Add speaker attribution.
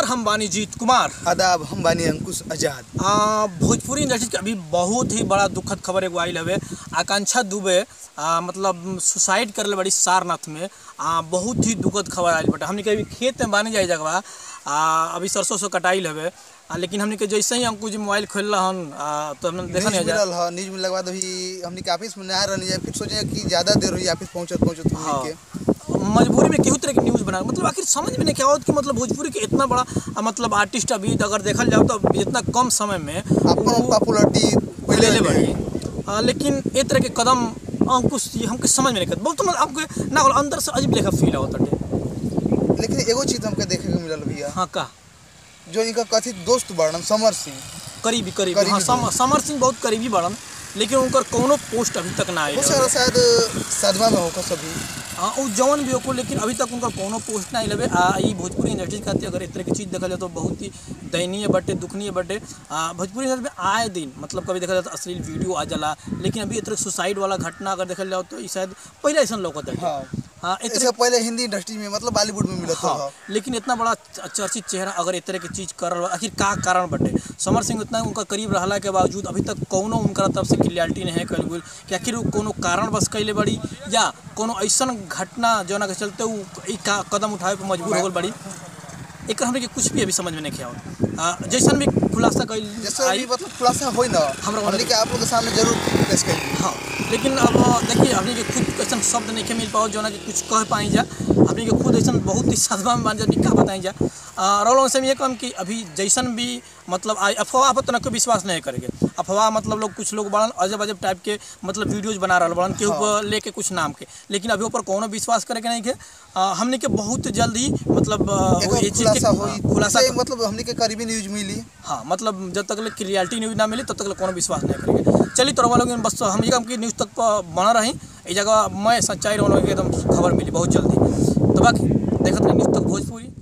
Speaker 1: हम बानी जीत कुमार।
Speaker 2: आदाब, हम बानी अंकुश आजाद।
Speaker 1: भोजपुरी इंडस्ट्री के अभी बहुत ही बड़ा दुखद खबर एगो आइल हवे। आकांक्षा दुबे मतलब सुसाइड करले बड़ी सारनाथ में। बहुत ही दुखद खबर आइल बटे। हमने के अभी खेत में बानी जाए जगह अभी सरसों कटाइल हवे, लेकिन हमने के जैसे ही अंकुश जी मोबाइल खोल हन तो हमने देखा नहीं
Speaker 2: न्यूज में लगवा दो हमने के ऑफिस में ना रहनी जाए, फिर सोचे कि ज़्यादा देर हुई ऑफिस पहुँचत
Speaker 1: हाँ। मजबूरी में केहू तरह की न्यूज़ बना, मतलब आखिर समझ में नहीं क्या होता कि मतलब भोजपुरी के इतना बड़ा मतलब आर्टिस्ट अभी अगर देखल जाओ तो इतना कम समय में
Speaker 2: पॉपुलरिटी
Speaker 1: पहले बढ़ी, लेकिन एक तरह के कदम अंकुश जी हमके समझ में नहीं करते। बहुत हमके ना अंदर से अजीब लेखा फील होता है।
Speaker 2: लेकिन एगो चीज़ हमके देखे को मिलल भैया।
Speaker 1: हाँ का
Speaker 2: जो इनका कथित दोस्त बड़न समर सिंह,
Speaker 1: करीबी हाँ समर सिंह बहुत करीबी बड़न, लेकिन उनकर कोनो पोस्ट अभी तक ना आए।
Speaker 2: शायद सदमा में होकर सभी
Speaker 1: वो जवन भी हो, लेकिन अभी तक उनका कोनो पोस्ट ना लगे। ये भोजपुरी इंडस्ट्री खाती अगर इस तरह की चीज़ देखा जाए तो बहुत ही दयनीय बटे, दुखनीय बटे। भोजपुरी इंडस्ट्री में आए दिन मतलब कभी देखा जाए तो अश्लील वीडियो आ जाला, लेकिन अभी इतना सुसाइड वाला घटना अगर देखा जाए तो शायद पहले ऐसा लोग होता है।
Speaker 2: हाँ, इससे पहले हिंदी इंडस्ट्री में मतलब बॉलीवुड में मिला था।
Speaker 1: लेकिन इतना बड़ा चर्चित चेहरा अगर इस तरह की चीज़ कर रहा, आखिर का कारण बटे। समर सिंह उतना उनका करीब रहला के बावजूद अभी तक कोनो उनका तरफ से क्लियरिटी नहीं है कल गुल कि आखिर कोनो कारण बस कैले बड़ी या कोनो ऐसा घटना जो ना के चलते वो कदम उठावे पर मजबूर हो गई बड़ी। एक हमने के कुछ भी अभी समझ में नहीं किया। जैसन भी खुलासा कैल
Speaker 2: मतलब खुलासा हो ना हमरा के आप लोग के सामने जरूर पेश करेंगे।
Speaker 1: हाँ, लेकिन अब देखिए हमने के खुद ऐसा शब्द नहीं मिल पाओ जो ना कि कुछ कह पाई जा। हमने के खुद ऐसा बहुत ही सदमा में बन जा क्या बताई जा। रोलों से ये कम कि अभी जैसन भी मतलब अफवाह पर तो ना कोई विश्वास नहीं करेंगे। अफवाह मतलब लोग कुछ लोग बड़न अजब अजब टाइप के मतलब वीडियोज बना रहा बड़न के ऊपर लेके कुछ नाम के, लेकिन अभी ऊपर कोनो विश्वास करे के नहीं के। हमने के बहुत जल्दी मतलब ये चीज़ खुलासा
Speaker 2: मतलब हमने के करीबी न्यूज मिली।
Speaker 1: हाँ, मतलब जब तक क्लियरिटी न्यूज ना मिली तब तक कोनो विश्वास नहीं करेंगे। चलिए तो लोग बस हम ये की न्यूज़ तक बना रही इस जगह मैं सच्चाई रोलों की एकदम खबर मिली बहुत जल्दी। तो बाकी देखते रहिए न्यूज़ तक भोजपुरी।